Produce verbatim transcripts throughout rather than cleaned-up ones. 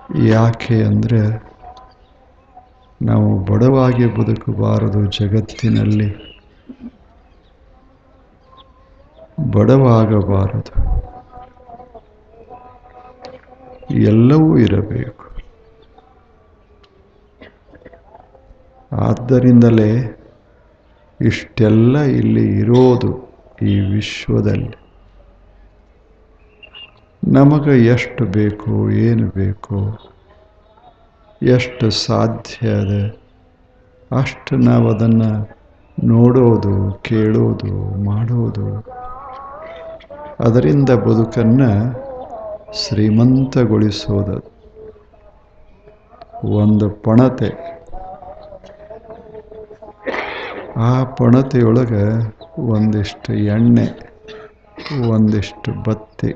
ಯಾಕೆ ಅಂದರೆ ನಾವು ಬಡವಾಗಿ ಬದುಕಬಾರದು. ಜಗತ್ತಿನಲ್ಲಿ ಬಡವಾಗಬಾರದು, ಎಲ್ಲವೂ ಇರಬೇಕು. ಆದ್ದರಿಂದಲೇ ಇಷ್ಟೆಲ್ಲ ಇಲ್ಲಿ ಇರೋದು. ಈ ವಿಶ್ವದಲ್ಲಿ ನಮಗೆ ಎಷ್ಟು ಬೇಕು, ಏನು ಬೇಕು, ಎಷ್ಟು ಸಾಧ್ಯ ಇದೆ ಅಷ್ಟು ನಾವು ಅದನ್ನು ನೋಡೋದು, ಕೇಳೋದು, ಮಾಡೋದು. ಅದರಿಂದ ಬದುಕನ್ನು ಶ್ರೀಮಂತಗೊಳಿಸೋದು. ಒಂದು ಪಣತೆ, ಆ ಪಣತೆಯೊಳಗೆ ಒಂದಿಷ್ಟು ಎಣ್ಣೆ, ಒಂದಿಷ್ಟು ಬತ್ತಿ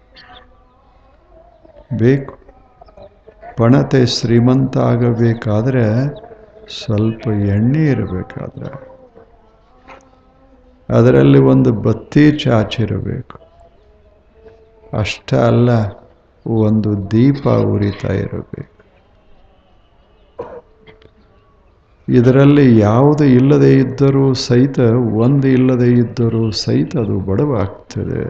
ಬೇಕು. ಪಣತೆ ಶ್ರೀಮಂತ ಆಗಬೇಕಾದ್ರೆ ಸ್ವಲ್ಪ ಎಣ್ಣೆ ಇರಬೇಕಾದ್ರೆ ಅದರಲ್ಲಿ ಒಂದು ಬತ್ತಿ ಚಾಚಿರಬೇಕು. ಅಷ್ಟೇ ಅಲ್ಲ, ಒಂದು ದೀಪ ಉರಿತಾ ಇರಬೇಕು. ಇದರಲ್ಲಿ ಯಾವುದು ಇಲ್ಲದೆ ಇದ್ದರೂ ಸಹಿತ, ಒಂದು ಇಲ್ಲದೆ ಇದ್ದರೂ ಸಹಿತ ಅದು ಬಡವಾಗ್ತದೆ.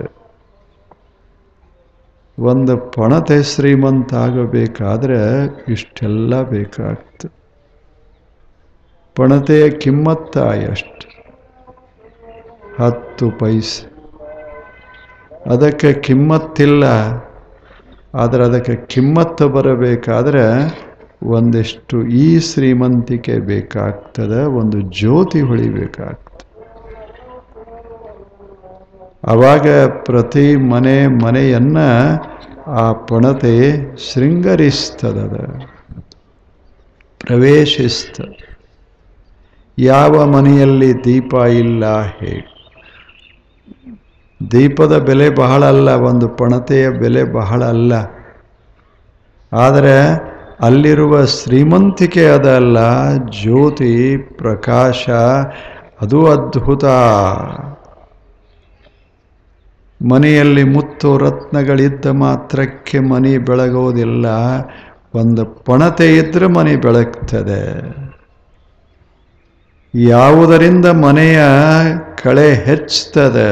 ಒಂದು ಪಣತೆ ಶ್ರೀಮಂತ ಆಗಬೇಕಾದ್ರೆ ಇಷ್ಟೆಲ್ಲ ಬೇಕಾಗ್ತದೆ. ಪಣತೆಯ ಕಿಮ್ಮತ್ತ ಎಷ್ಟು? ಹತ್ತು ಪೈಸೆ. ಅದಕ್ಕೆ ಕಿಮ್ಮತ್ತಿಲ್ಲ. ಆದರೆ ಅದಕ್ಕೆ ಕಿಮ್ಮತ್ತು ಬರಬೇಕಾದ್ರೆ ಒಂದಿಷ್ಟು ಈ ಶ್ರೀಮಂತಿಕೆ ಬೇಕಾಗ್ತದೆ, ಒಂದು ಜ್ಯೋತಿ ಹೊಳಿಬೇಕಾಗ್ತದೆ. ಆವಾಗ ಪ್ರತಿ ಮನೆ ಮನೆಯನ್ನ ಆ ಪಣತೆ ಶೃಂಗರಿಸ್ತದ, ಪ್ರವೇಶಿಸ್ತದೆ. ಯಾವ ಮನೆಯಲ್ಲಿ ದೀಪ ಇಲ್ಲ ಹೇಳಿ? ದೀಪದ ಬೆಲೆ ಬಹಳ ಅಲ್ಲ, ಒಂದು ಪಣತೆಯ ಬೆಲೆ ಬಹಳ ಅಲ್ಲ. ಆದರೆ ಅಲ್ಲಿರುವ ಶ್ರೀಮಂತಿಕೆ ಅದಲ್ಲ, ಜ್ಯೋತಿ ಪ್ರಕಾಶ ಅದು ಅದ್ಭುತ. ಮನೆಯಲ್ಲಿ ಮುತ್ತು ರತ್ನಗಳಿದ್ದ ಮಾತ್ರಕ್ಕೆ ಮನೆ ಬೆಳಗೋದಿಲ್ಲ. ಒಂದು ಪಣತೆ ಇದ್ರೆ ಮನೆ ಬೆಳಗ್ತದೆ. ಯಾವುದರಿಂದ ಮನೆಯ ಕಳೆ ಹೆಚ್ಚುತ್ತದೆ,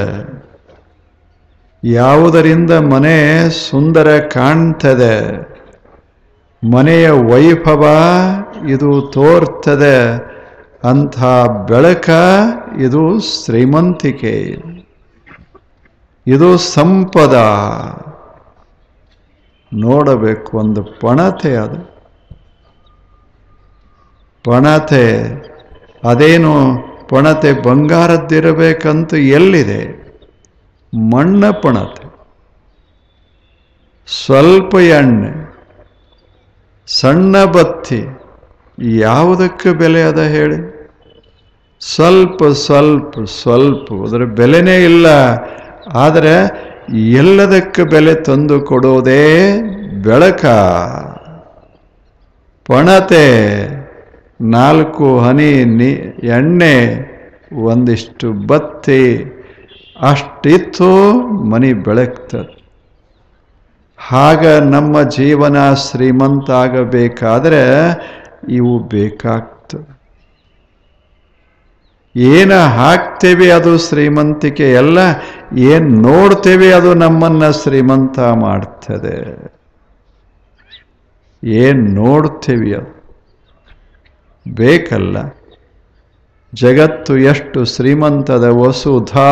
ಯಾವುದರಿಂದ ಮನೆ ಸುಂದರ ಕಾಣ್ತದೆ, ಮನೆಯ ವೈಭವ ಇದು ತೋರ್ತದೆ, ಅಂಥ ಬೆಳಕ ಇದು ಶ್ರೀಮಂತಿಕೆ, ಇದು ಸಂಪದ. ನೋಡಬೇಕು. ಒಂದು ಪಣತೆ, ಅದು ಪಣತೆ. ಅದೇನು ಪಣತೆ ಬಂಗಾರದ್ದಿರಬೇಕಂತ ಎಲ್ಲಿದೆ? ಮಣ್ಣ ಪಣತೆ. ಸ್ವಲ್ಪ ಎಣ್ಣೆ, ಸಣ್ಣ ಬತ್ತಿ, ಯಾವುದಕ್ಕೆ ಬೆಲೆ ಅದ ಹೇಳಿ? ಸ್ವಲ್ಪ ಸ್ವಲ್ಪ ಸ್ವಲ್ಪ ಅದರ ಬೆಲೆನೇ ಇಲ್ಲ. ಆದರೆ ಎಲ್ಲದಕ್ಕೆ ಬೆಲೆ ತಂದು ಕೊಡೋದೇ ಬೆಳಕ. ಪಣತೆ ನಾಲ್ಕು ಹನಿ ನೀ ಎಣ್ಣೆ, ಒಂದಿಷ್ಟು ಬತ್ತಿ, ಅಷ್ಟಿತ್ತು ಮನೆ ಬೆಳಗ್ತದೆ. ಆಗ ನಮ್ಮ ಜೀವನ ಶ್ರೀಮಂತ ಆಗಬೇಕಾದ್ರೆ ಇವು ಬೇಕಾಗ್ತದೆ. ಏನ ಹಾಕ್ತೇವೆ ಅದು ಶ್ರೀಮಂತಿಕೆ ಎಲ್ಲ, ಏನ್ ನೋಡ್ತೇವೆ ಅದು ನಮ್ಮನ್ನ ಶ್ರೀಮಂತ ಮಾಡ್ತದೆ. ಏನ್ ನೋಡ್ತೇವೆ ಅದು ಬೇಕಲ್ಲ. ಜಗತ್ತು ಎಷ್ಟು ಶ್ರೀಮಂತದ. ವಸುಧಾ,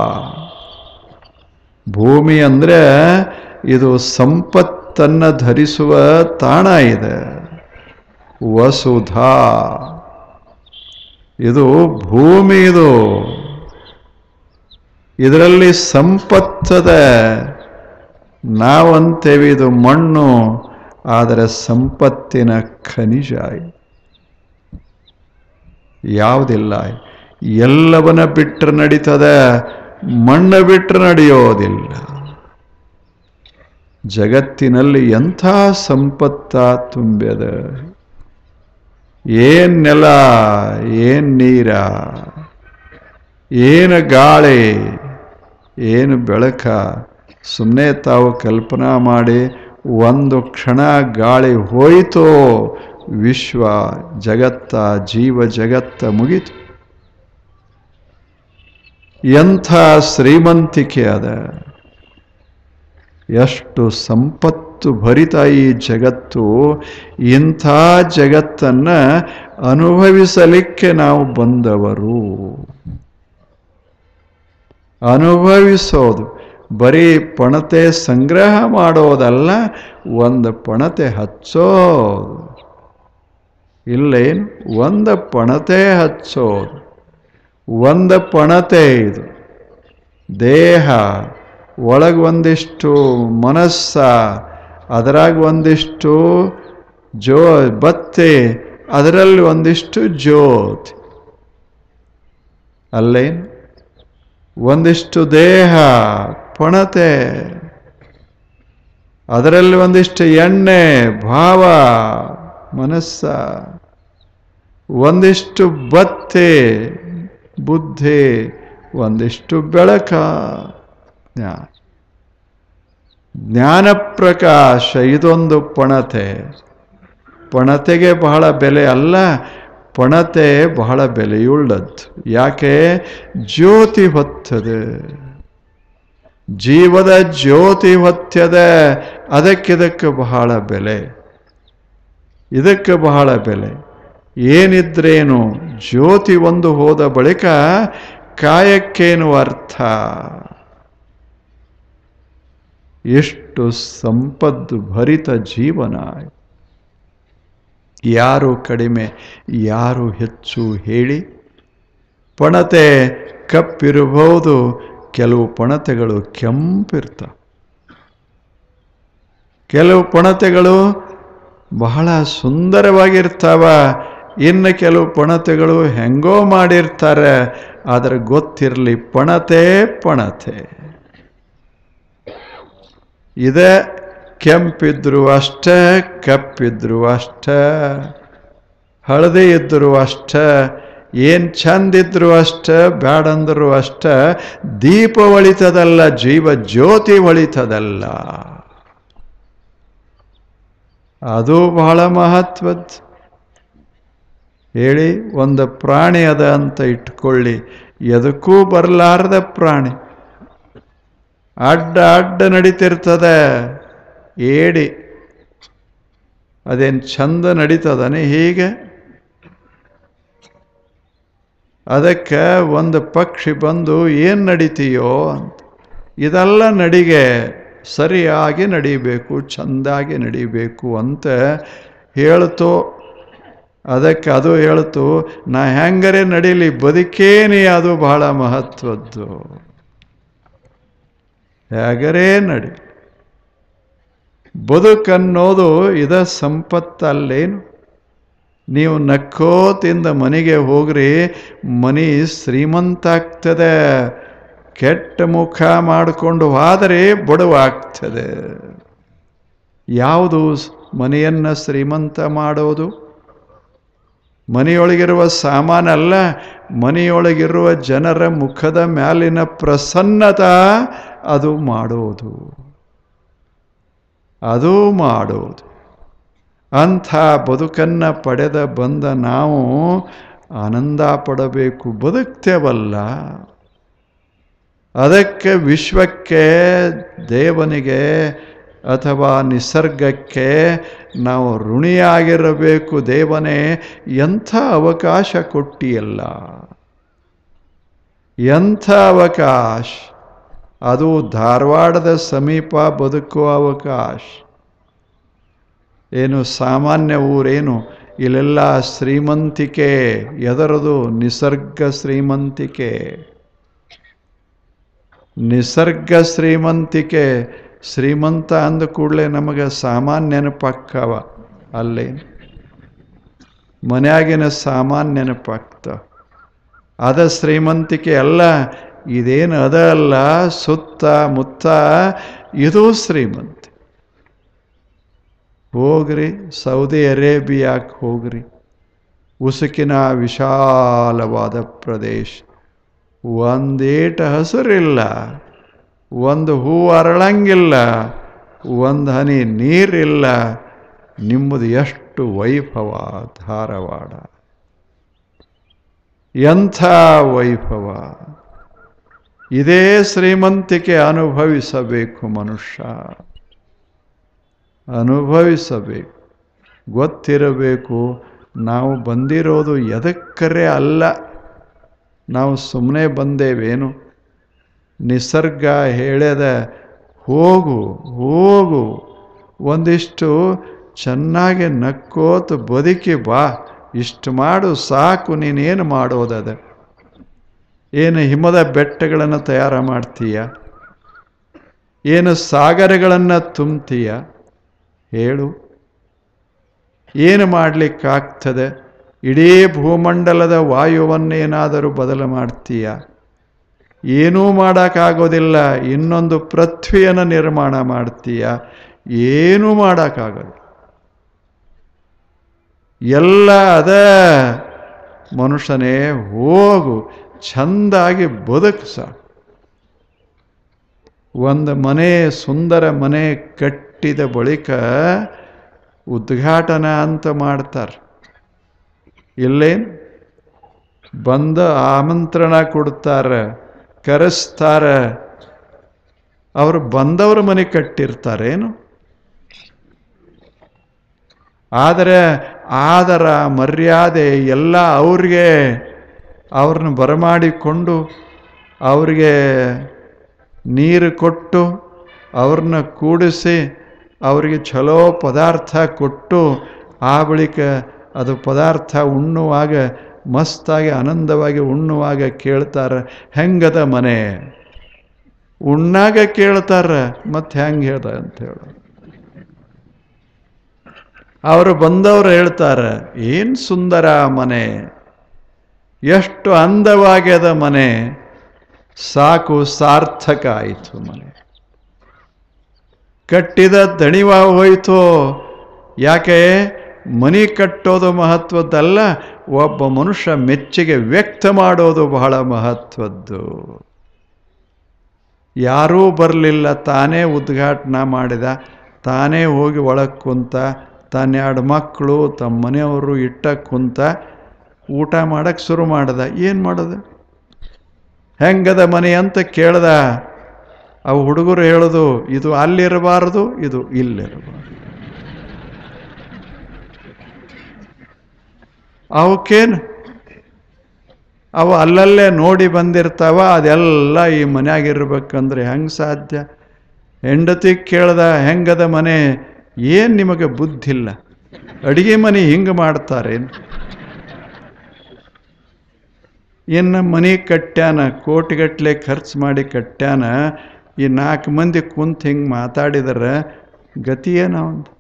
ಭೂಮಿ ಅಂದ್ರೆ ಇದು ಸಂಪತ್ತನ್ನು ಧರಿಸುವ ತಾಣ ಇದೆ. ವಸುಧಾ, ಇದು ಭೂಮಿ, ಇದು ಇದರಲ್ಲಿ ಸಂಪತ್ತದ. ನಾವಂತೇವೆ ಇದು ಮಣ್ಣು, ಆದರೆ ಸಂಪತ್ತಿನ ಖನಿಜ ಯಾವುದಿಲ್ಲ. ಎಲ್ಲವನ್ನ ಬಿಟ್ಟರೆ ನಡೀತದೆ, ಮಣ್ಣು ಬಿಟ್ಟರೆ ನಡೆಯೋದಿಲ್ಲ. ಜಗತ್ತಿನಲ್ಲಿ ಎಂಥ ಸಂಪತ್ತ ತುಂಬ್ಯದ. ಏನ್ ನೆಲ, ಏನ್ ನೀರ, ಏನು ಗಾಳಿ, ಏನು ಬೆಳಕ. ಸುಮ್ಮನೆ ತಾವು ಕಲ್ಪನಾ ಮಾಡಿ ಒಂದು ಕ್ಷಣ ಗಾಳಿ ಹೋಯಿತೋ ವಿಶ್ವ ಜಗತ್ತ ಜೀವ ಜಗತ್ತ ಮುಗಿತು. ಎಂಥ ಶ್ರೀಮಂತಿಕೆ ಅದ, ಎಷ್ಟು ಸಂಪತ್ತು ಭರಿತ ಈ ಜಗತ್ತು. ಇಂಥ ಜಗತ್ತನ್ನು ಅನುಭವಿಸಲಿಕ್ಕೆ ನಾವು ಬಂದವರು. ಅನುಭವಿಸೋದು ಬರೀ ಪಣತೆ ಸಂಗ್ರಹ ಮಾಡೋದಲ್ಲ, ಒಂದು ಪಣತೆ ಹಚ್ಚೋದು. ಇಲ್ಲೇನು ಒಂದು ಪಣತೆ ಹಚ್ಚೋದು, ಒಂದು ಪಣತೆ ಇದು. ದೇಹ ಒಳಗೆ ಒಂದಿಷ್ಟು ಮನಸ್ಸ, ಅದರಾಗ ಒಂದಿಷ್ಟು ಜೋ ಬತ್ತೆ, ಅದರಲ್ಲಿ ಒಂದಿಷ್ಟು ಜ್ಯೋತಿ. ಅಲ್ಲೇನು ಒಂದಿಷ್ಟು ದೇಹ ಪಣತೆ, ಅದರಲ್ಲಿ ಒಂದಿಷ್ಟು ಎಣ್ಣೆ ಭಾವ ಮನಸ್ಸ, ಒಂದಿಷ್ಟು ಬತ್ತೆ ಬುದ್ಧಿ, ಒಂದಿಷ್ಟು ಬೆಳಕ ಜ್ಞಾನ. ಜ್ಞಾನ ಪ್ರಕಾಶ ಇದೊಂದು ಪಣತೆ. ಪಣತೆಗೆ ಬಹಳ ಬೆಲೆ ಅಲ್ಲ, ಪಣತೆ ಬಹಳ ಬೆಲೆಯುಳ್ಳದ್ದು. ಯಾಕೆ? ಜ್ಯೋತಿ ಹೊತ್ತದೆ, ಜೀವದ ಜ್ಯೋತಿ ಹೊತ್ತದೆ. ಅದಕ್ಕಿದಕ್ಕೆ ಬಹಳ ಬೆಲೆ, ಇದಕ್ಕೆ ಬಹಳ ಬೆಲೆ. ಏನಿದ್ರೇನು ಜ್ಯೋತಿ ಒಂದು ಹೋದ ಬಳಿಕ ಕಾಯಕ್ಕೇನು ಅರ್ಥ? ಎಷ್ಟು ಸಂಪತ್ತು ಭರಿತ ಜೀವನ. ಯಾರು ಕಡಿಮೆ ಯಾರು ಹೆಚ್ಚು ಹೇಳಿ? ಪಣತೆ ಕಪ್ಪಿರಬಹುದು, ಕೆಲವು ಪಣತೆಗಳು ಕೆಂಪಿರ್ತಾವೆ, ಕೆಲವು ಪಣತೆಗಳು ಬಹಳ ಸುಂದರವಾಗಿರ್ತಾವ, ಇನ್ನು ಕೆಲವು ಪಣತೆಗಳು ಹೆಂಗೋ ಮಾಡಿರ್ತಾರೆ. ಆದರೆ ಗೊತ್ತಿರಲಿ, ಪಣತೆ ಪಣತೆ ಇದೇ. ಕೆಂಪಿದ್ರು ಅಷ್ಟೇ, ಕಪ್ಪಿದ್ರು ಅಷ್ಟೇ, ಹಳದಿ ಇದ್ರು ಅಷ್ಟೇ, ಏನು ಚಂದಿದ್ರು ಅಷ್ಟೇ, ಬ್ಯಾಡಂದ್ರು ಅಷ್ಟೇ. ದೀಪ ಹೊಳಿತದಲ್ಲ, ಜೀವ ಜ್ಯೋತಿ ಹೊಳಿತದಲ್ಲ. ಅದು ಬಹಳ ಮಹತ್ವದ್ದು. ಹೇಳಿ, ಒಂದು ಪ್ರಾಣಿ ಅದ ಅಂತ ಇಟ್ಕೊಳ್ಳಿ, ಎದಕ್ಕೂ ಬರಲಾರ್ದ ಪ್ರಾಣಿ, ಅಡ್ಡ ಅಡ್ಡ ನಡೀತಿರ್ತದೆ. ಏಡಿ ಅದೇನು ಚಂದ ನಡೀತದಾನೆ? ಹೀಗೆ ಅದಕ್ಕೆ ಒಂದು ಪಕ್ಷಿ ಬಂದು ಏನು ನಡೀತೀಯೋ ಅಂತ, ಇದೆಲ್ಲ ನಡಿಗೆ ಸರಿಯಾಗಿ ನಡಿಬೇಕು, ಚಂದಾಗಿ ನಡಿಬೇಕು ಅಂತ ಹೇಳ್ತು. ಅದಕ್ಕೆ ಅದು ಹೇಳ್ತು, ನಾ ಹೆಂಗರೆ ನಡೀಲಿ, ಬದುಕೇನಿ, ಅದು ಬಹಳ ಮಹತ್ವದ್ದು. ಹೇಗರೇ ನಡಿ, ಬದುಕನ್ನೋದು ಇದ ಸಂಪತ್ತಲ್ಲೇನು? ನೀವು ನಕ್ಕೋತಿಂದ ಮನೆಗೆ ಹೋಗ್ರಿ, ಮನೆ ಶ್ರೀಮಂತ ಆಗ್ತದೆ. ಕೆಟ್ಟ ಮುಖ ಮಾಡಿಕೊಂಡು ಹೋದರೆ ಬಡವಾಗ್ತದೆ. ಯಾವುದು ಮನೆಯನ್ನು ಶ್ರೀಮಂತ ಮಾಡೋದು? ಮನೆಯೊಳಗಿರುವ ಸಾಮಾನಲ್ಲ, ಮನೆಯೊಳಗಿರುವ ಜನರ ಮುಖದ ಮ್ಯಾಲಿನ ಪ್ರಸನ್ನತ ಅದು ಮಾಡೋದು, ಅದು ಮಾಡೋದು. ಅಂಥ ಬದುಕನ್ನು ಪಡೆದ ಬಂದ ನಾವು ಆನಂದ ಪಡಬೇಕು. ಬದುಕ್ತೇವಲ್ಲ, ಅದಕ್ಕೆ ವಿಶ್ವಕ್ಕೆ, ದೇವನಿಗೆ ಅಥವಾ ನಿಸರ್ಗಕ್ಕೆ ನಾವು ಋಣಿಯಾಗಿರಬೇಕು. ದೇವನೇ, ಎಂಥ ಅವಕಾಶ ಕೊಟ್ಟಿಯಲ್ಲ, ಎಂಥ ಅವಕಾಶ! ಅದು ಧಾರವಾಡದ ಸಮೀಪ ಬದುಕುವ ಅವಕಾಶ. ಏನು ಸಾಮಾನ್ಯ ಊರೇನು? ಇಲ್ಲೆಲ್ಲ ಶ್ರೀಮಂತಿಕೆ. ಎದರದು? ನಿಸರ್ಗ ಶ್ರೀಮಂತಿಕೆ. ನಿಸರ್ಗ ಶ್ರೀಮಂತಿಕೆ. ಶ್ರೀಮಂತ ಅಂದ ಕೂಡಲೇ ನಮಗೆ ಸಾಮಾನ್ಯ ನೆನಪಾಗ್ತಾವ. ಅಲ್ಲೇ ಮನ್ಯಾಗಿನ ಸಾಮಾನ್ಯ ನೆನಪಾಗ್ತಾವ. ಅದ ಶ್ರೀಮಂತಿಕೆ ಅಲ್ಲ. ಇದೇನು ಅದ ಅಲ್ಲ, ಸುತ್ತ ಮುತ್ತ ಇದು ಶ್ರೀಮಂತ. ಹೋಗ್ರಿ ಸೌದಿ ಅರೇಬಿಯಾಕ್ಕೆ ಹೋಗ್ರಿ, ಉಸುಕಿನ ವಿಶಾಲವಾದ ಪ್ರದೇಶ, ಒಂದೇಟ ಹಸಿರಿಲ್ಲ, ಒಂದು ಹೂ ಅರಳಂಗಿಲ್ಲ, ಒಂದು ಹನಿ ನೀರಿಲ್ಲ, ನಿಮ್ಮದು ಎಷ್ಟು ವೈಭವ ಧಾರವಾಡ, ಎಂಥ ವೈಭವ. ಇದೇ ಶ್ರೀಮಂತಿಕೆ ಅನುಭವಿಸಬೇಕು ಮನುಷ್ಯ, ಅನುಭವಿಸಬೇಕು. ಗೊತ್ತಿರಬೇಕು ನಾವು ಬಂದಿರೋದು ಎದಕ್ಕರೆ ಅಲ್ಲ, ನಾವು ಸುಮ್ಮನೆ ಬಂದೇವೇನು. ನಿಸರ್ಗ ಹೇಳ್ಯದ ಹೋಗು ಹೋಗು, ಒಂದಿಷ್ಟು ಚೆನ್ನಾಗಿ ನಕ್ಕೋತು ಬದುಕಿ ಬಾ, ಇಷ್ಟು ಮಾಡು ಸಾಕು. ನೀನೇನು ಮಾಡೋದದ? ಏನು ಹಿಮದ ಬೆಟ್ಟಗಳನ್ನು ತಯಾರು ಮಾಡ್ತೀಯ? ಏನು ಸಾಗರಗಳನ್ನು ತುಂಬ್ತೀಯ? ಹೇಳು, ಏನು ಮಾಡಲಿಕ್ಕಾಗ್ತದೆ? ಇಡೀ ಭೂಮಂಡಲದ ವಾಯುವನ್ನೇನಾದರೂ ಬದಲು ಮಾಡ್ತೀಯ? ಏನೂ ಮಾಡೋಕ್ಕಾಗೋದಿಲ್ಲ. ಇನ್ನೊಂದು ಪೃಥ್ವಿಯನ್ನು ನಿರ್ಮಾಣ ಮಾಡ್ತೀಯ? ಏನೂ ಮಾಡೋಕ್ಕಾಗೋದು. ಎಲ್ಲ ಅದ. ಮನುಷ್ಯನೇ ಹೋಗು, ಚಂದಾಗಿ ಬದುಕು ಸಾಕು. ಒಂದು ಮನೆ, ಸುಂದರ ಮನೆ ಕಟ್ಟಿದ ಬಳಿಕ ಉದ್ಘಾಟನ ಅಂತ ಮಾಡ್ತಾರೆ. ಇಲ್ಲೇನು ಬಂದು ಆಮಂತ್ರಣ ಕೊಡ್ತಾರೆ, ಕರೆಸ್ತಾರೆ. ಅವರು ಬಂದವ್ರ ಮನೆ ಕಟ್ಟಿರ್ತಾರೇನು? ಆದರೆ ಆದರ ಮರ್ಯಾದೆ ಎಲ್ಲ ಅವ್ರಿಗೆ, ಅವ್ರನ್ನ ಬರಮಾಡಿಕೊಂಡು ಅವ್ರಿಗೆ ನೀರು ಕೊಟ್ಟು ಅವ್ರನ್ನ ಕೂಡಿಸಿ ಅವರಿಗೆ ಚಲೋ ಪದಾರ್ಥ ಕೊಟ್ಟು ಆ ಬಳಿಕ ಅದು ಪದಾರ್ಥ ಉಣ್ಣುವಾಗ ಮಸ್ತಾಗಿ ಆನಂದವಾಗಿ ಉಣ್ಣುವಾಗ ಕೇಳ್ತಾರೆ, ಹೆಂಗದ ಮನೆ? ಉಣ್ಣಾಗ ಕೇಳ್ತಾರೆ, ಮತ್ತೆ ಹೆಂಗೆ ಹೇಳ್ದ ಅಂತ ಹೇಳ. ಅವರು ಬಂದವರು ಹೇಳ್ತಾರೆ, ಏನು ಸುಂದರ ಮನೆ, ಎಷ್ಟು ಅಂದವಾಗ್ಯದ ಮನೆ, ಸಾಕು ಸಾರ್ಥಕ ಆಯಿತು ಮನೆ. ಕಟ್ಟಿದ ದಣಿವ ಹೋಯಿತು. ಯಾಕೆ? ಮನೆ ಕಟ್ಟೋದು ಮಹತ್ವದ್ದಲ್ಲ, ಒಬ್ಬ ಮನುಷ್ಯ ಮೆಚ್ಚುಗೆ ವ್ಯಕ್ತ ಮಾಡೋದು ಬಹಳ ಮಹತ್ವದ್ದು. ಯಾರೂ ಬರಲಿಲ್ಲ, ತಾನೇ ಉದ್ಘಾಟನಾ ಮಾಡಿದ, ತಾನೇ ಹೋಗಿ ಒಳಗೆ ಕುಂತ, ತಾನೆರಡು ಮಕ್ಕಳು ತಮ್ಮ ಮನೆಯವರು ಇಟ್ಟ ಕುಂತ ಊಟ ಮಾಡಕ್ಕೆ ಶುರು ಮಾಡ್ದ. ಏನು ಮಾಡೋದು? ಹೆಂಗದ ಮನೆ ಅಂತ ಕೇಳ್ದ. ಅವು ಹುಡುಗರು ಹೇಳೋದು, ಇದು ಅಲ್ಲಿರಬಾರದು, ಇದು ಇಲ್ಲಿರಬಾರ್ದು. ಅವಕ್ಕೇನು? ಅವು ಅಲ್ಲಲ್ಲೇ ನೋಡಿ ಬಂದಿರ್ತಾವ, ಅದೆಲ್ಲ ಈ ಮನೆಯಾಗಿರ್ಬೇಕಂದ್ರೆ ಹೆಂಗೆ ಸಾಧ್ಯ? ಹೆಂಡತಿ ಕೇಳ್ದ, ಹೆಂಗದ ಮನೆ? ಏನು ನಿಮಗೆ ಬುದ್ಧಿಲ್ಲ? ಅಡಿಗೆ ಮನೆ ಹಿಂಗೆ ಮಾಡ್ತಾರೇನು? ಇನ್ನು ಮನೆ ಕಟ್ಟ್ಯಾನ, ಕೋಟಿಗಟ್ಟಲೆ ಖರ್ಚು ಮಾಡಿ ಕಟ್ಟ್ಯಾನ, ಈ ನಾಲ್ಕು ಮಂದಿ ಕುಂತು ಹಿಂಗೆ ಮಾತಾಡಿದರೆ ಗತಿ ಏನವಂತ?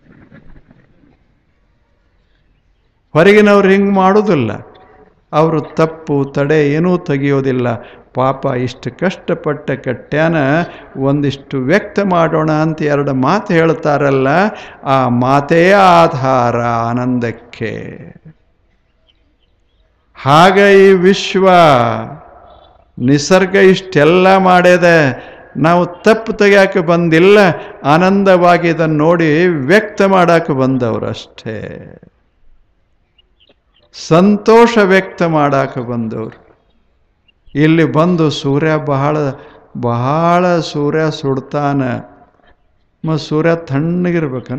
ಹೊರಗಿನವ್ರು ಹಿಂಗೆ ಮಾಡೋದಿಲ್ಲ, ಅವರು ತಪ್ಪು ತಡೆ ಏನೂ ತೆಗಿಯೋದಿಲ್ಲ. ಪಾಪ ಇಷ್ಟು ಕಷ್ಟಪಟ್ಟ ಕಟ್ಟ್ಯಾನ, ಒಂದಿಷ್ಟು ವ್ಯಕ್ತ ಮಾಡೋಣ ಅಂತ ಎರಡು ಮಾತು ಹೇಳ್ತಾರಲ್ಲ, ಆ ಮಾತೇ ಆಧಾರ ಆನಂದಕ್ಕೆ. ಹಾಗ ಈ ವಿಶ್ವ ನಿಸರ್ಗ ಇಷ್ಟೆಲ್ಲ ಮಾಡ್ಯದೆ, ನಾವು ತಪ್ಪು ತೆಗಿಯಕ್ಕೆ ಬಂದಿಲ್ಲ, ಆನಂದವಾಗಿ ಇದನ್ನು ನೋಡಿ ವ್ಯಕ್ತ ಮಾಡಕ್ಕೆ ಬಂದವರು ಅಷ್ಟೇ. ಸಂತೋಷ ವ್ಯಕ್ತ ಮಾಡಕ್ಕೆ ಬಂದವರು. ಇಲ್ಲಿ ಬಂದು ಸೂರ್ಯ ಬಹಳ ಬಹಳ ಸೂರ್ಯ ಸುಡ್ತಾನ, ಮತ್ತು ಸೂರ್ಯ ತಣ್ಣಗಿರ್ಬೇಕಂತ.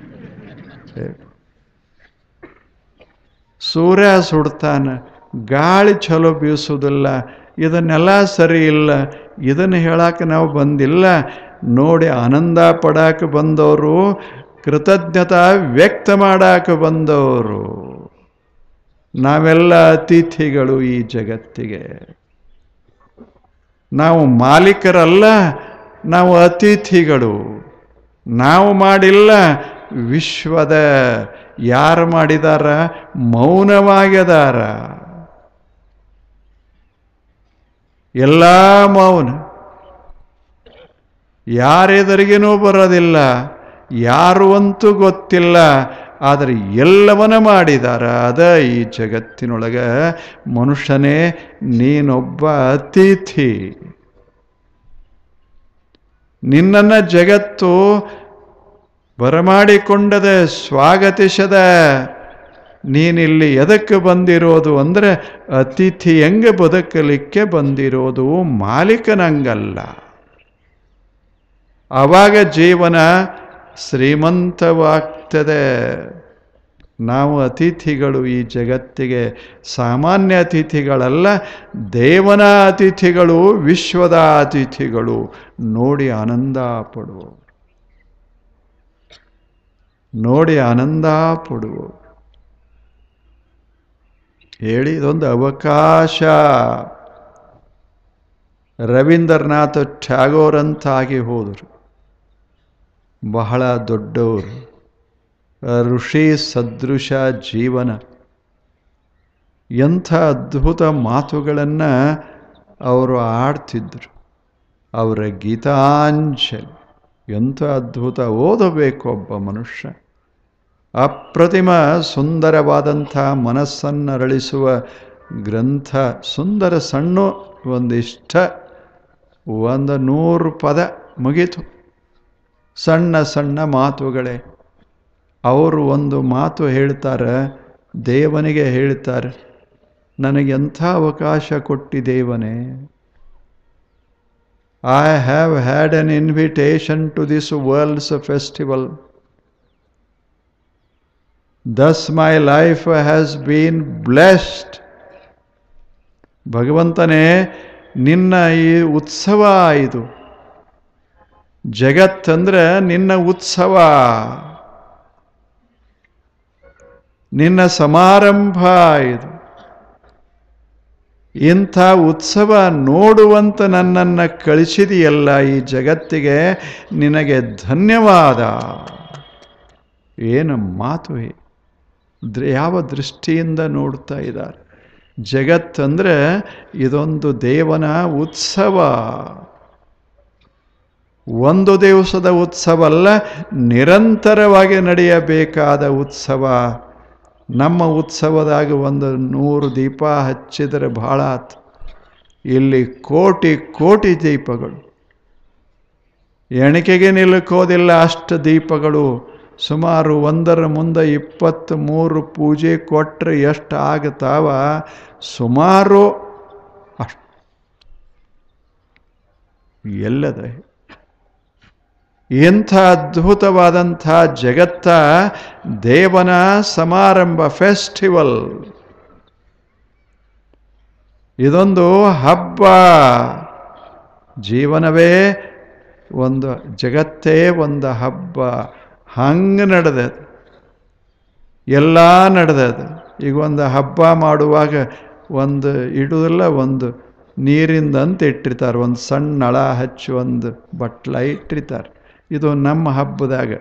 ಸೂರ್ಯ ಸುಡ್ತಾನ, ಗಾಳಿ ಚಲೋ ಬೀಸೋದಿಲ್ಲ, ಇದನ್ನೆಲ್ಲ ಸರಿ ಇಲ್ಲ. ಇದನ್ನು ಹೇಳಕ್ಕೆ ನಾವು ಬಂದಿಲ್ಲ, ನೋಡಿ ಆನಂದ ಪಡಕ್ಕೆ ಬಂದವರು, ಕೃತಜ್ಞತಾ ವ್ಯಕ್ತ ಮಾಡಕ್ಕೆ ಬಂದವರು. ನಾವೆಲ್ಲ ಅತಿಥಿಗಳು ಈ ಜಗತ್ತಿಗೆ. ನಾವು ಮಾಲೀಕರಲ್ಲ, ನಾವು ಅತಿಥಿಗಳು. ನಾವು ಮಾಡಿಲ್ಲ, ವಿಶ್ವದ ಯಾರು ಮಾಡಿದಾರ? ಮೌನವಾಗ್ಯದಾರ. ಎಲ್ಲ ಮೌನ, ಯಾರೆದರಿಗೇನೂ ಬರೋದಿಲ್ಲ, ಯಾರು ಅಂತೂ ಗೊತ್ತಿಲ್ಲ. ಆದರೆ ಎಲ್ಲವನ್ನ ಮಾಡಿದಾರ. ಅದ ಈ ಜಗತ್ತಿನೊಳಗೆ ಮನುಷ್ಯನೇ ನೀನೊಬ್ಬ ಅತಿಥಿ. ನಿನ್ನನ್ನು ಜಗತ್ತು ಬರಮಾಡಿಕೊಂಡದ, ಸ್ವಾಗತಿಸದ. ನೀನಿಲ್ಲಿ ಎದಕ್ಕೆ ಬಂದಿರೋದು ಅಂದರೆ ಅತಿಥಿ ಹೆಂಗೆ ಬದುಕಲಿಕ್ಕೆ ಬಂದಿರೋದು, ಮಾಲೀಕನಂಗಲ್ಲ. ಆವಾಗ ಜೀವನ ಶ್ರೀಮಂತವಾಗ್ತದೆ. ನಾವು ಅತಿಥಿಗಳು ಈ ಜಗತ್ತಿಗೆ, ಸಾಮಾನ್ಯ ಅತಿಥಿಗಳಲ್ಲ, ದೇವನ ಅತಿಥಿಗಳು, ವಿಶ್ವದ ಅತಿಥಿಗಳು. ನೋಡಿ ಆನಂದ ಪಡುವ, ನೋಡಿ ಆನಂದ ಪಡುವ. ಹೇಳಿ ಇದೊಂದು ಅವಕಾಶ. ರವೀಂದ್ರನಾಥ ಟ್ಯಾಗೋರಂತಾಗಿ ಹೋದರು, ಬಹಳ ದೊಡ್ಡವರು, ಋಷಿ ಸದೃಶ ಜೀವನ. ಎಂಥ ಅದ್ಭುತ ಮಾತುಗಳನ್ನು ಅವರು ಆಡ್ತಿದ್ರು. ಅವರ ಗೀತಾಂಜಲಿ ಎಂಥ ಅದ್ಭುತ. ಓದಬೇಕು ಒಬ್ಬ ಮನುಷ್ಯ. ಅಪ್ರತಿಮ ಸುಂದರವಾದಂಥ ಮನಸ್ಸನ್ನರಳಿಸುವ ಗ್ರಂಥ. ಸುಂದರ ಸಣ್ಣ ಒಂದಿಷ್ಟ, ಒಂದು ನೂರು ಪದ ಮುಗೀತು. ಸಣ್ಣ ಸಣ್ಣ ಮಾತುಗಳೇ. ಅವರು ಒಂದು ಮಾತು ಹೇಳ್ತಾರೆ, ದೇವನಿಗೆ ಹೇಳ್ತಾರೆ, ನನಗೆಂಥ ಅವಕಾಶ ಕೊಟ್ಟಿ ದೇವನೇ. I have had an invitation to this world's festival. Thus my life has been blessed. ಭಗವಂತನೇ, ನಿನ್ನ ಈ ಉತ್ಸವ ಇದು. ಜಗತ್ತಂದ್ರೆ ನಿನ್ನ ಉತ್ಸವ, ನಿನ್ನ ಸಮಾರಂಭ ಇದು. ಇಂಥ ಉತ್ಸವ ನೋಡುವಂತ ನನ್ನನ್ನು ಕಳಿಸಿದೆಯಲ್ಲ ಈ ಜಗತ್ತಿಗೆ, ನಿನಗೆ ಧನ್ಯವಾದ. ಏನು ಮಾತು! ಯಾವ ದೃಷ್ಟಿಯಿಂದ ನೋಡ್ತಾ ಇದ್ದಾರೆ. ಜಗತ್ತಂದ್ರೆ ಇದೊಂದು ದೇವನ ಉತ್ಸವ. ಒಂದು ದಿವಸದ ಉತ್ಸವ ಅಲ್ಲ, ನಿರಂತರವಾಗಿ ನಡೆಯಬೇಕಾದ ಉತ್ಸವ. ನಮ್ಮ ಉತ್ಸವದಾಗ ಒಂದು ನೂರು ದೀಪ ಹಚ್ಚಿದರೆ ಬಹಳ ಆತು. ಇಲ್ಲಿ ಕೋಟಿ ಕೋಟಿ ದೀಪಗಳು, ಎಣಿಕೆಗೆ ನಿಲ್ಲುಕೋದಿಲ್ಲ ಅಷ್ಟು ದೀಪಗಳು. ಸುಮಾರು ಒಂದರ ಮುಂದೆ ಇಪ್ಪತ್ತ್ ಮೂರು ಪೂಜೆ ಕೊಟ್ಟರೆ ಎಷ್ಟು ಆಗ್ತಾವ? ಸುಮಾರು ಅಷ್ಟು. ಎಲ್ಲದ ಎಂಥ ಅದ್ಭುತವಾದಂಥ ಜಗತ್ತ, ದೇವನ ಸಮಾರಂಭ, ಫೆಸ್ಟಿವಲ್. ಇದೊಂದು ಹಬ್ಬ. ಜೀವನವೇ ಒಂದು, ಜಗತ್ತೇ ಒಂದು ಹಬ್ಬ. ಹಂಗೆ ನಡೆದದು, ಎಲ್ಲ ನಡೆದದು. ಈಗ ಒಂದು ಹಬ್ಬ ಮಾಡುವಾಗ ಒಂದು ಇಡುವುದಿಲ್ಲ, ಒಂದು ನೀರಿಂದ ಅಂತ ಇಟ್ಟಿರ್ತಾರೆ, ಒಂದು ಸಣ್ಣ ನಳ ಹಚ್ಚಿ ಒಂದು ಬಟ್ಲ ಇಟ್ಟಿರ್ತಾರೆ. ಇದು ನಮ್ಮ ಹಬ್ಬದಾಗ,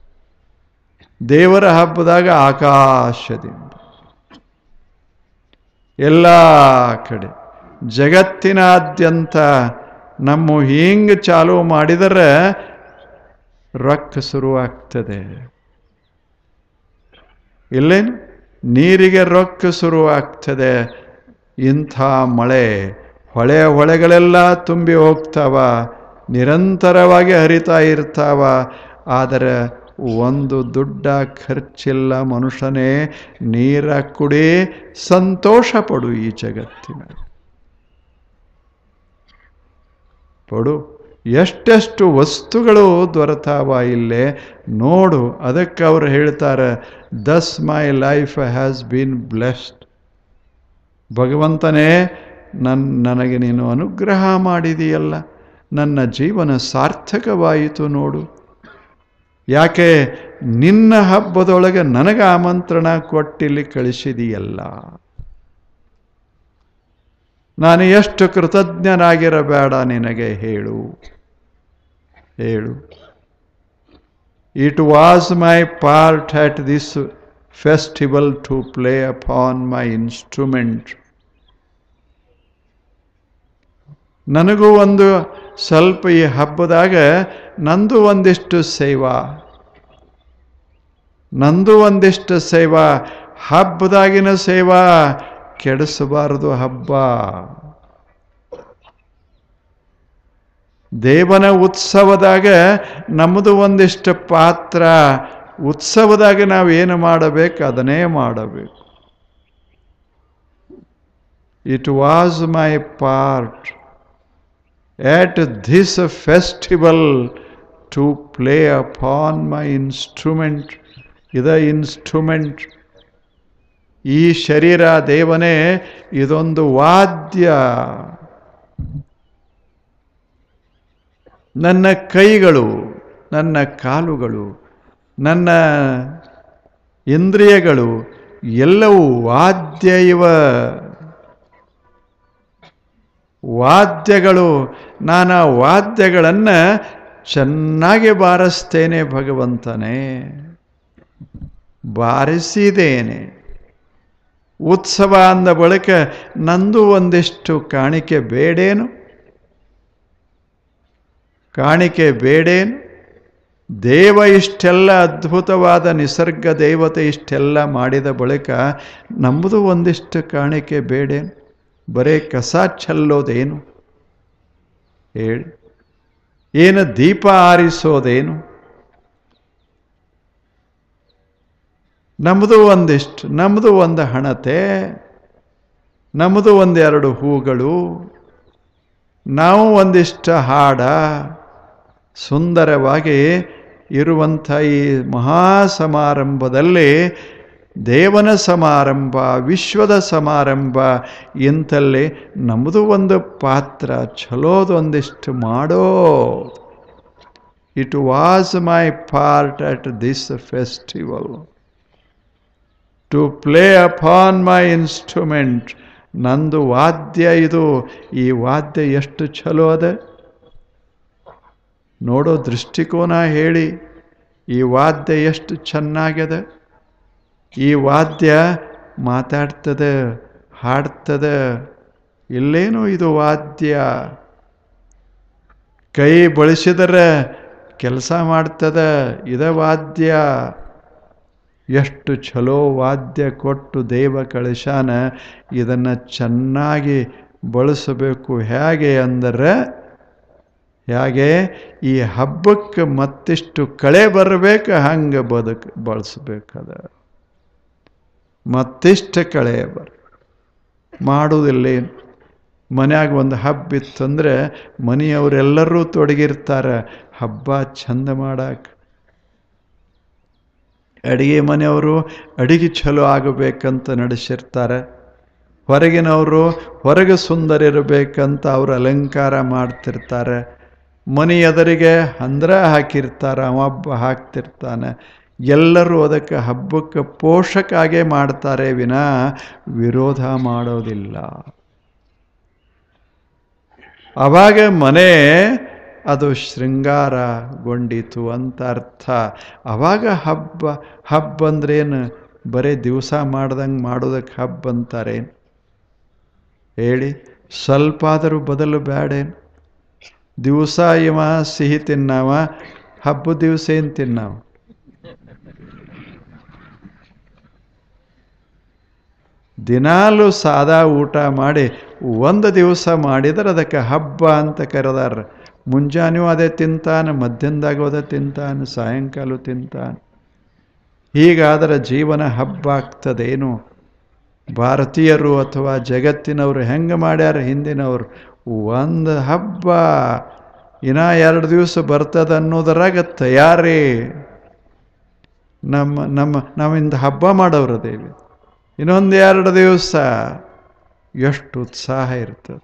ದೇವರ ಹಬ್ಬದಾಗ ಆಕಾಶದಿಂದ ಎಲ್ಲ ಕಡೆ ಜಗತ್ತಿನಾದ್ಯಂತ ನಮ್ಮ ಹಿಂಗೆ ಚಾಲು ಮಾಡಿದರೆ ರೊಕ್ಕ ಶುರುವಾಗ್ತದೆ. ಇಲ್ಲೇನು ನೀರಿಗೆ ರೊಕ್ಕ ಶುರುವಾಗ್ತದೆ. ಇಂಥ ಮಳೆ, ಹೊಳೆ ಹೊಳೆಗಳೆಲ್ಲ ತುಂಬಿ ಹೋಗ್ತಾವ, ನಿರಂತರವಾಗಿ ಹರಿತಾ ಇರ್ತಾವ. ಆದರೆ ಒಂದು ದುಡ್ಡ ಖರ್ಚಿಲ್ಲ. ಮನುಷ್ಯನೇ ನೀರ ಕುಡಿ, ಸಂತೋಷ ಪಡು. ಈ ಜಗತ್ತಿನ ಪಡು. ಎಷ್ಟೆಷ್ಟು ವಸ್ತುಗಳು ದೊರೆತಾವ ಇಲ್ಲೇ ನೋಡು. ಅದಕ್ಕೆ ಅವರು ಹೇಳ್ತಾರೆ, thus my life has been blessed. ಭಗವಂತನೇ, ನನ್ ನನಗೆ ನೀನು ಅನುಗ್ರಹ ಮಾಡಿದೆಯಲ್ಲ, ನನ್ನ ಜೀವನ ಸಾರ್ಥಕವಾಯಿತು ನೋಡು. ಯಾಕೆ? ನಿನ್ನ ಹಬ್ಬದೊಳಗೆ ನನಗೆ ಆಮಂತ್ರಣ ಕೊಟ್ಟಿಲ್ಲಿ ಕಳಿಸಿದೆಯಲ್ಲ. ನಾನು ಎಷ್ಟು ಕೃತಜ್ಞನಾಗಿರಬೇಡ ನಿನಗೆ, ಹೇಳು ಹೇಳು. It was my part at this festival to play upon my instrument. ನನಗೂ ಒಂದು ಸ್ವಲ್ಪ ಈ ಹಬ್ಬದಾಗ ನಂದು ಒಂದಿಷ್ಟು ಸೇವಾ, ನಂದು ಒಂದಿಷ್ಟು ಸೇವಾ. ಹಬ್ಬದಾಗಿನ ಸೇವಾ ಕೆಡಿಸಬಾರದು. ಹಬ್ಬ ದೇವನ ಉತ್ಸವದಾಗ ನಮ್ಮದು ಒಂದಿಷ್ಟು ಪಾತ್ರ. ಉತ್ಸವದಾಗ ನಾವೇನು ಮಾಡಬೇಕು ಅದನ್ನೇ ಮಾಡಬೇಕು. It was my part at this festival to play upon my instrument. ಇದ ಇನ್ಸ್ಟ್ರುಮೆಂಟ್. ಈ ಶರೀರ ದೇವನೇ ಇದೊಂದು ವಾದ್ಯ. ನನ್ನ ಕೈಗಳು, ನನ್ನ ಕಾಲುಗಳು, ನನ್ನ ಇಂದ್ರಿಯಗಳು ಎಲ್ಲವೂ ವಾದ್ಯ. ಇವ ವಾದ್ಯಗಳು. ನಾನು ಆ ವಾದ್ಯಗಳನ್ನು ಚೆನ್ನಾಗಿ ಬಾರಿಸ್ತೇನೆ ಭಗವಂತನೇ, ಬಾರಿಸಿದ್ದೇನೆ. ಉತ್ಸವ ಅಂದ ಬಳಿಕ ನಂದು ಒಂದಿಷ್ಟು ಕಾಣಿಕೆ ಬೇಡೇನು? ಕಾಣಿಕೆ ಬೇಡೇನು? ದೇವ ಇಷ್ಟೆಲ್ಲ ಅದ್ಭುತವಾದ ನಿಸರ್ಗ ದೇವತೆ ಇಷ್ಟೆಲ್ಲ ಮಾಡಿದ ಬಳಿಕ ನಮ್ಮದು ಒಂದಿಷ್ಟು ಕಾಣಿಕೆ ಬೇಡೇನು? ಬರೇ ಕಸ ಚೆಲ್ಲೋದೇನು ಹೇಳಿ? ಏನು ದೀಪ ಆರಿಸೋದೇನು? ನಮ್ಮದು ಒಂದಿಷ್ಟು, ನಮ್ಮದು ಒಂದು ಹಣತೆ, ನಮ್ಮದು ಒಂದೆರಡು ಹೂಗಳು, ನಾವು ಒಂದಿಷ್ಟು ಹಾಡ. ಸುಂದರವಾಗಿ ಇರುವಂಥ ಈ ಮಹಾ ಸಮಾರಂಭದಲ್ಲಿ ದೇವನ ಸಮಾರಂಭ, ವಿಶ್ವದ ಸಮಾರಂಭ ಇಂಥಲ್ಲಿ ನಮ್ಮದು ಒಂದು ಪಾತ್ರ. ಚಲೋದೊಂದಿಷ್ಟು ಮಾಡೋ. It was my part at this festival to play upon my instrument. ನಂದು ವಾದ್ಯ ಇದು. ಈ ವಾದ್ಯ ಎಷ್ಟು ಚಲೋ ಅದ ನೋಡೋ ದೃಷ್ಟಿಕೋನ ಹೇಳಿ. ಈ ವಾದ್ಯ ಎಷ್ಟು ಚೆನ್ನಾಗ್ಯದ. ಈ ವಾದ್ಯ ಮಾತಾಡ್ತದೆ, ಹಾಡ್ತದೆ. ಇಲ್ಲೇನು ಇದು ವಾದ್ಯ. ಕೈ ಬಳಸಿದರೆ ಕೆಲಸ ಮಾಡ್ತದೆ. ಇದ ವಾದ್ಯ. ಎಷ್ಟು ಚಲೋ ವಾದ್ಯ ಕೊಟ್ಟು ದೇವ ಕಳಿಸಾನ. ಇದನ್ನು ಚೆನ್ನಾಗಿ ಬಳಸಬೇಕು. ಹೇಗೆ ಅಂದರೆ, ಹೇಗೆ ಈ ಹಬ್ಬಕ್ಕೆ ಮತ್ತಿಷ್ಟು ಕಳೆ ಬರಬೇಕು ಹಂಗೆ ಬದುಕು ಬಳಸ್ಬೇಕದ. ಮತ್ತಿಷ್ಟು ಕಳೆ ಬರ ಮಾಡುವುದಿಲ್ಲೇನು? ಮನ್ಯಾಗ ಒಂದು ಹಬ್ಬ ಇತ್ತಂದ್ರೆ ಮನೆಯವರೆಲ್ಲರೂ ತೊಡಗಿರ್ತಾರೆ ಹಬ್ಬ ಚಂದ ಮಾಡಕ್ಕೆ. ಅಡಿಗೆ ಮನೆಯವರು ಅಡಿಗೆ ಚಲೋ ಆಗಬೇಕಂತ ನಡೆಸಿರ್ತಾರೆ. ಹೊರಗಿನವರು ಹೊರಗೆ ಸುಂದರ ಇರಬೇಕಂತ ಅವರು ಅಲಂಕಾರ ಮಾಡ್ತಿರ್ತಾರೆ. ಮನೆ ಎದುರಿಗೆ ಹಂದ್ರ ಹಾಕಿರ್ತಾರೆ, ಹಬ್ಬ ಹಾಕ್ತಿರ್ತಾನೆ. ಎಲ್ಲರೂ ಅದಕ್ಕೆ ಹಬ್ಬಕ್ಕೆ ಪೋಷಕಾಗೆ ಮಾಡ್ತಾರೆ ವಿನ ವಿರೋಧ ಮಾಡೋದಿಲ್ಲ. ಆವಾಗ ಮನೆ ಅದು ಶೃಂಗಾರಗೊಂಡಿತು ಅಂತ ಅರ್ಥ. ಆವಾಗ ಹಬ್ಬ. ಹಬ್ಬ ಅಂದ್ರೇನು? ಬರೀ ದಿವಸ ಮಾಡ್ದಂಗೆ ಮಾಡೋದಕ್ಕೆ ಹಬ್ಬ ಅಂತಾರೇನು ಹೇಳಿ? ಸ್ವಲ್ಪ ಆದರೂ ಬದಲು ಬೇಡೇನು? ದಿವಸ ಇವ ಸಿಹಿ ತಿನ್ನವ, ಹಬ್ಬದ ದಿವಸ ಏನು ತಿನ್ನವ? ದಿನಾಲು ಸಾದಾ ಊಟ ಮಾಡಿ ಒಂದು ದಿವಸ ಮಾಡಿದ್ರೆ ಅದಕ್ಕೆ ಹಬ್ಬ ಅಂತ ಕರೆದಾರ. ಮುಂಜಾನೆಯೂ ಅದೇ ತಿಂತಾನೆ, ಮಧ್ಯಾಹ್ನದಾಗ ಅದೇ ತಿಂತಾನೆ, ಸಾಯಂಕಾಲ ತಿಂತಾನೆ. ಹೀಗಾದರೆ ಜೀವನ ಹಬ್ಬ ಆಗ್ತದೇನು? ಭಾರತೀಯರು ಅಥವಾ ಜಗತ್ತಿನವರು ಹೆಂಗೆ ಮಾಡ್ಯಾರ ಹಿಂದಿನವರು? ಒಂದು ಹಬ್ಬ ಇನ್ನ ಎರಡು ದಿವಸ ಬರ್ತದೆ ಅನ್ನೋದರಾಗ ತಯಾರಿ. ನಮ್ಮ ನಮ್ಮ ನಾವಿಂದ ಹಬ್ಬ ಮಾಡೋರು ದೇವಿ. ಇನ್ನೊಂದು ಎರಡು ದಿವಸ ಎಷ್ಟು ಉತ್ಸಾಹ ಇರ್ತದೆ,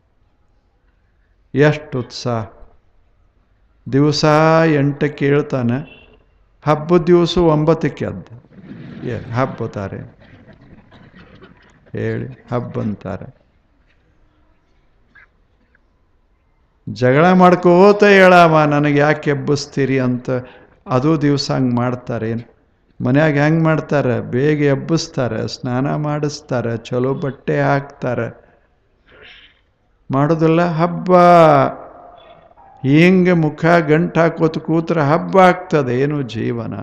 ಎಷ್ಟು ಉತ್ಸಾಹ. ದಿವಸ ಎಂಟಕ್ಕೆ ಹೇಳ್ತಾನೆ, ಹಬ್ಬದ ದಿವಸ ಒಂಬತ್ತಕ್ಕೆ ಅದ್ದ ಏ ಹಬ್ಬತಾರೆ ಹೇಳಿ, ಹಬ್ಬ ಅಂತಾರೆ. ಜಗಳ ಮಾಡ್ಕೋತ ಹೇಳವ ನನಗೆ ಯಾಕೆ ಎಬ್ಬಿಸ್ತೀರಿ ಅಂತ. ಅದು ದಿವಸ ಹಂಗೆ ಮಾಡ್ತಾರೇನು? ಮನ್ಯಾಗ ಹೆಂಗೆ ಮಾಡ್ತಾರೆ? ಬೇಗ ಎಬ್ಬಿಸ್ತಾರೆ, ಸ್ನಾನ ಮಾಡಿಸ್ತಾರೆ, ಚಲೋ ಬಟ್ಟೆ ಹಾಕ್ತಾರೆ. ಮಾಡೋದಿಲ್ಲ ಹಬ್ಬ. ಹಿಂಗೆ ಮುಖ ಗಂಟು ಹಾಕೋತ ಕೂತ್ರೆ ಹಬ್ಬ ಆಗ್ತದೆ ಏನು ಜೀವನ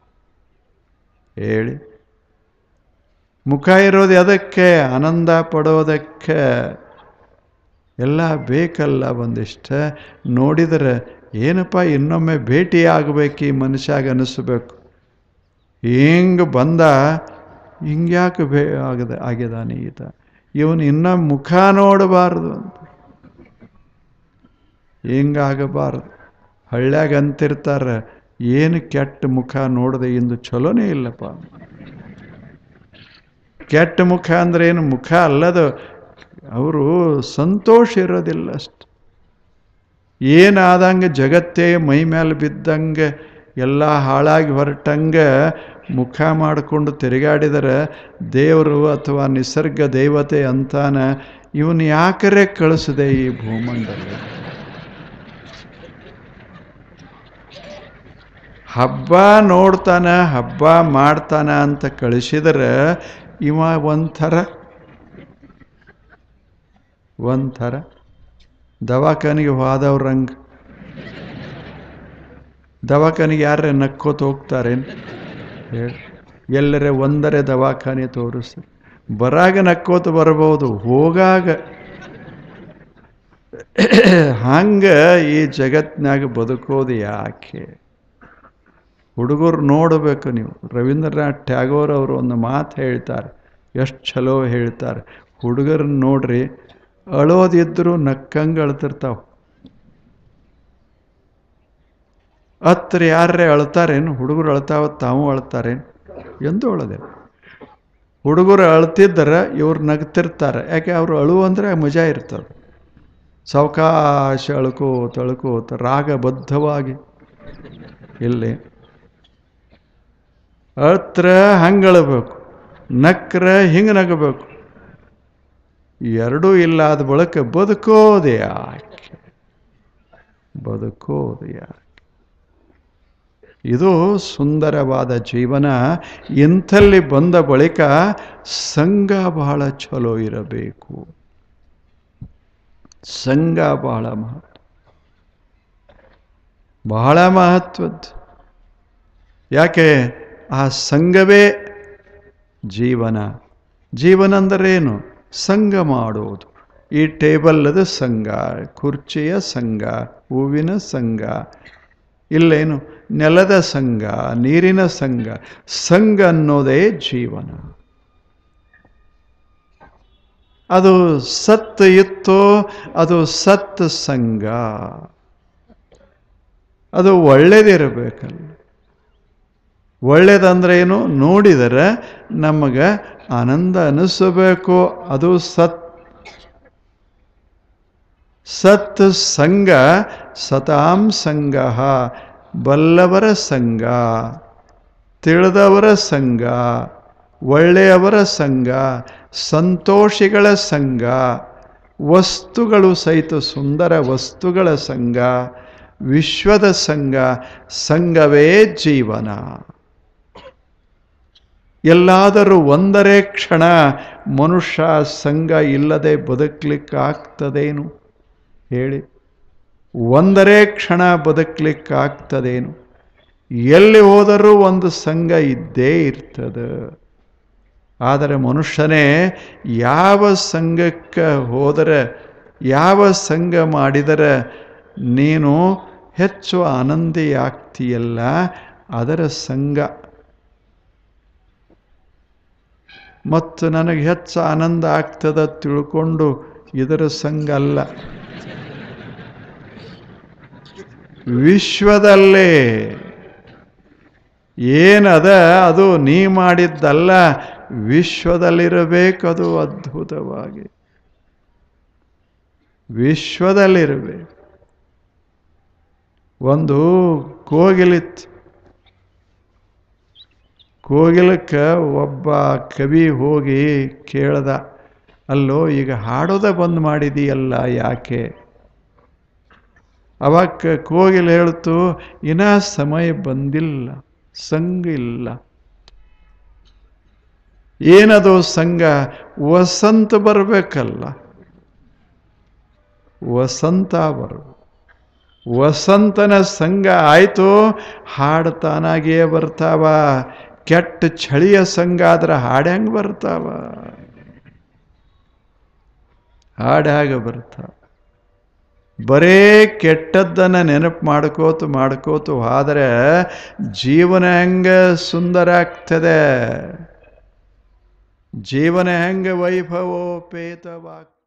ಹೇಳಿ? ಮುಖ ಇರೋದು ಅದಕ್ಕೆ, ಆನಂದ ಪಡೋದಕ್ಕೆ. ಎಲ್ಲ ಬೇಕಲ್ಲ ಒಂದಿಷ್ಟು ನೋಡಿದರೆ ಏನಪ್ಪ ಇನ್ನೊಮ್ಮೆ ಭೇಟಿ ಆಗಬೇಕು ಈ ಮನುಷ್ಯಾಗ ಅನಿಸ್ಬೇಕು. ಹಿಂಗೆ ಬಂದ ಹಿಂಗ್ಯಾಕೆ ಬೇ ಆಗದ ಆಗಿದಾನೆ ಈತ, ಇವನು ಇನ್ನೂ ಮುಖ ನೋಡಬಾರ್ದು ಅಂತ. ಹಿಂಗಾಗಬಾರ್ದು. ಹಳ್ಳ್ಯಾಗ ಅಂತಿರ್ತಾರೆ, ಏನು ಕೆಟ್ಟ ಮುಖ ನೋಡದೆ ಇಂದು ಚಲೋನೇ ಇಲ್ಲಪ್ಪ. ಕೆಟ್ಟ ಮುಖ ಅಂದ್ರೆ ಏನು ಮುಖ ಅಲ್ಲದು, ಅವರು ಸಂತೋಷ ಇರೋದಿಲ್ಲ ಅಷ್ಟು. ಏನಾದಂಗೆ ಜಗತ್ತೇ ಮೈ ಮೇಲೆ ಬಿದ್ದಂಗೆ ಎಲ್ಲ ಹಾಳಾಗಿ ಹೊರಟಂಗೆ ಮುಖ ಮಾಡಿಕೊಂಡು ತಿರುಗಾಡಿದರೆ ದೇವರು ಅಥವಾ ನಿಸರ್ಗ ದೇವತೆ ಅಂತಾನ ಇವನು ಯಾಕರೆ ಕಳಿಸಿದೆ ಈ ಭೂಮಂಡಲ. ಹಬ್ಬ ನೋಡ್ತಾನ ಹಬ್ಬ ಮಾಡ್ತಾನ ಅಂತ ಕಳಿಸಿದರೆ ಇವ ಒಂಥರ ಒಂಥರ ದವಾಖಾನಿಗೆ ಹೋದವ್ರಂಗೆ. ದವಾಖಾನಿಗೆ ಯಾರೇ ನಕ್ಕೋತ ಹೋಗ್ತಾರೇನು ಹೇಳಿ? ಎಲ್ಲರೇ ಒಂದರೆ ದವಾಖಾನೆ ತೋರಿಸಿ. ಬರಾಗ ನಕ್ಕೋತ ಬರ್ಬೋದು, ಹೋಗಾಗ ಹಂಗೆ ಈ ಜಗತ್ತಿನಾಗ ಬದುಕೋದು ಯಾಕೆ? ಹುಡುಗರು ನೋಡಬೇಕು ನೀವು. ರವೀಂದ್ರನಾಥ್ ಟ್ಯಾಗೋರ್ ಅವರು ಒಂದು ಮಾತು ಹೇಳ್ತಾರೆ, ಎಷ್ಟು ಚಲೋ ಹೇಳ್ತಾರೆ. ಹುಡುಗರನ್ನ ನೋಡ್ರಿ, ಅಳೋದಿದ್ರು ನಕ್ಕಂಗೆ ಅಳ್ತಿರ್ತಾವೆ. ಹತ್ರ ಯಾರೇ ಅಳ್ತಾರೇನು? ಹುಡುಗರು ಅಳ್ತಾವ, ತಾವು ಅಳ್ತಾರೇನು? ಎಂದು ಅಳದೆ. ಹುಡುಗರು ಅಳ್ತಿದ್ದರೆ ಇವ್ರು ನಗ್ತಿರ್ತಾರೆ. ಯಾಕೆ? ಅವರು ಅಳು ಅಂದರೆ ಮಜಾ ಇರ್ತದೆ. ಸಾವಕಾಶ ಅಳ್ಕೋತ ಅಳ್ಕೋತ ರಾಗಬದ್ಧವಾಗಿ. ಇಲ್ಲಿ ಅಳ್ತ್ರ ಹಂಗೆ ಅಳಬೇಕು, ನಕ್ರ ಹಿಂಗೆ ನಗಬೇಕು. ಎರಡೂ ಇಲ್ಲಾದ ಬಳಿಕ ಬದುಕೋದು ಯಾಕೆ? ಬದುಕೋದು ಯಾಕೆ? ಇದು ಸುಂದರವಾದ ಜೀವನ. ಇಂಥಲ್ಲಿ ಬಂದ ಬಳಿಕ ಸಂಘ ಬಹಳ ಚಲೋ ಇರಬೇಕು. ಸಂಘ ಬಹಳ ಮಹತ್ವ, ಬಹಳ ಮಹತ್ವದ್ದು. ಯಾಕೆ? ಆ ಸಂಘವೇ ಜೀವನ. ಜೀವನ ಅಂದರೇನು? ಸಂಘ ಮಾಡೋದು. ಈ ಟೇಬಲ್ಲದ ಸಂಘ, ಕುರ್ಚಿಯ ಸಂಘ, ಹೂವಿನ ಸಂಘ, ಇಲ್ಲೇನು ನೆಲದ ಸಂಘ, ನೀರಿನ ಸಂಘ. ಸಂಘ ಅನ್ನೋದೇ ಜೀವನ. ಅದು ಸತ್ ಇತ್ತೋ ಅದು ಸತ್ ಸಂಘ. ಅದು ಒಳ್ಳೇದಿರಬೇಕಲ್ಲ. ಒಳ್ಳೇದಂದ್ರೆ ಏನು? ನೋಡಿದರೆ ನಮಗೆ ಆನಂದ ಅನಿಸಬೇಕು. ಅದು ಸತ್. ಸತ್ ಸಂಘ ಸತಾಂ ಸಂಘ, ಬಲ್ಲವರ ಸಂಘ, ತಿಳಿದವರ ಸಂಘ, ಒಳ್ಳೆಯವರ ಸಂಘ, ಸಂತೋಷಿಗಳ ಸಂಘ, ವಸ್ತುಗಳು ಸಹಿತ ಸುಂದರ ವಸ್ತುಗಳ ಸಂಘ, ವಿಶ್ವದ ಸಂಘ. ಸಂಘವೇ ಜೀವನ. ಎಲ್ಲಾದರೂ ಒಂದರೇ ಕ್ಷಣ ಮನುಷ್ಯ ಸಂಘ ಇಲ್ಲದೆ ಬದುಕಲಿಕ್ಕಾಗ್ತದೇನು ಹೇಳಿ? ಒಂದರೇ ಕ್ಷಣ ಬದುಕಲಿಕ್ಕಾಗ್ತದೇನು? ಎಲ್ಲಿ ಹೋದರೂ ಒಂದು ಸಂಘ ಇದ್ದೇ ಇರ್ತದೆ. ಆದರೆ ಮನುಷ್ಯನೇ ಯಾವ ಸಂಘಕ್ಕೆ ಹೋದರೆ, ಯಾವ ಸಂಘ ಮಾಡಿದರೆ ನೀನು ಹೆಚ್ಚು ಆನಂದಿಯಾಗ್ತೀಯಲ್ಲ, ಅದರ ಸಂಘ. ಮತ್ತು ನನಗೆ ಹೆಚ್ಚು ಆನಂದ ಆಗ್ತದ ತಿಳ್ಕೊಂಡು ಇದರ ಸಂಘ ಅಲ್ಲ. ವಿಶ್ವದಲ್ಲೇ ಏನದ ಅದು ನೀ ಮಾಡಿದ್ದಲ್ಲ, ವಿಶ್ವದಲ್ಲಿರಬೇಕದು ಅದ್ಭುತವಾಗಿ. ವಿಶ್ವದಲ್ಲಿರಬೇಕು. ಒಂದು ಕೋಗಿಲಿತ್ತು. ಕೋಗಿಲಕ್ಕೆ ಒಬ್ಬ ಕವಿ ಹೋಗಿ ಕೇಳ್ದ, ಅಲ್ಲೋ ಈಗ ಹಾಡೋದ ಬಂದ್ ಮಾಡಿದೀಯಲ್ಲ ಯಾಕೆ? ಅವಾಗ ಕೋಗಿಲು ಹೇಳ್ತು, ಇನ್ನ ಸಮಯ ಬಂದಿಲ್ಲ, ಸಂಘ ಇಲ್ಲ. ಏನದು ಸಂಘ? ವಸಂತ ಬರಬೇಕಲ್ಲ, ವಸಂತ ಬರಬೇಕು. ವಸಂತನ ಸಂಘ ಆಯ್ತು, ಹಾಡು ತಾನಾಗಿಯೇ ಬರ್ತಾವ. ಕೆಟ್ಟ ಚಳಿಯ ಸಂಘ ಆದ್ರೆ ಹಾಡು ಹೆಂಗೆ ಬರ್ತಾವ? ಹಾಡು ಹೇಗೆ ಬರ್ತಾವ? ಬರೇ ಕೆಟ್ಟದ್ದನ್ನು ನೆನಪು ಮಾಡ್ಕೋತು ಮಾಡ್ಕೋತು ಹೋದರೆ ಜೀವನ ಹೆಂಗೆ ಸುಂದರ ಆಗ್ತದೆ, ಜೀವನ ಹೆಂಗೆ ವೈಭವೋಪೇತವಾಗ್ತದೆ.